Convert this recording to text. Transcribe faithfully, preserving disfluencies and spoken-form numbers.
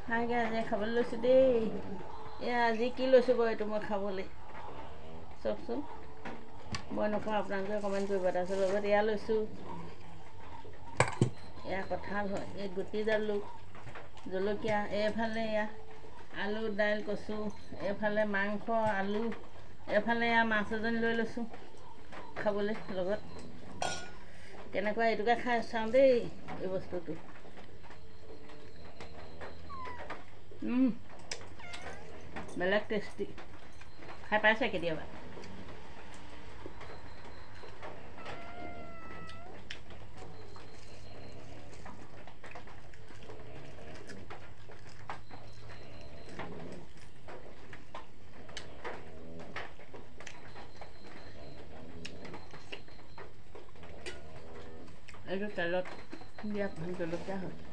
hi guys খাবলৈ লৈছোঁ দেই এয়া আজি কি লৈছোঁ বাৰু এইটো মই খাবলৈ চাওকচোন মই নকওঁ আপোনালোকে কমেণ্ট কৰিব তাৰপিছত লগত এয়া লৈছোঁ এয়া কঁঠাল হয় এই গুটি জালুক জলকীয়া এইফালে এয়া আলু দাইল কচু এইফালে মাংস আলু এইফালে এয়া মাছ এজনী লৈ লৈছোঁ খাবলৈ লগত কেনেকুৱা এইটোকে খাই চাওঁ দেই এই বস্তুটো বেলেগ টেষ্টি খাই পাইছে কেতিয়াবা এইটো তেলত দিয়া জলকীয়া হয়